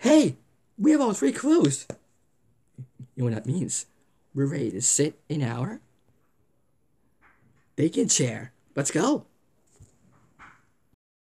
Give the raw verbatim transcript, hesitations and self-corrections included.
Hey, we have all three clues. You know what that means? We're ready to sit in our vacant chair. Let's go.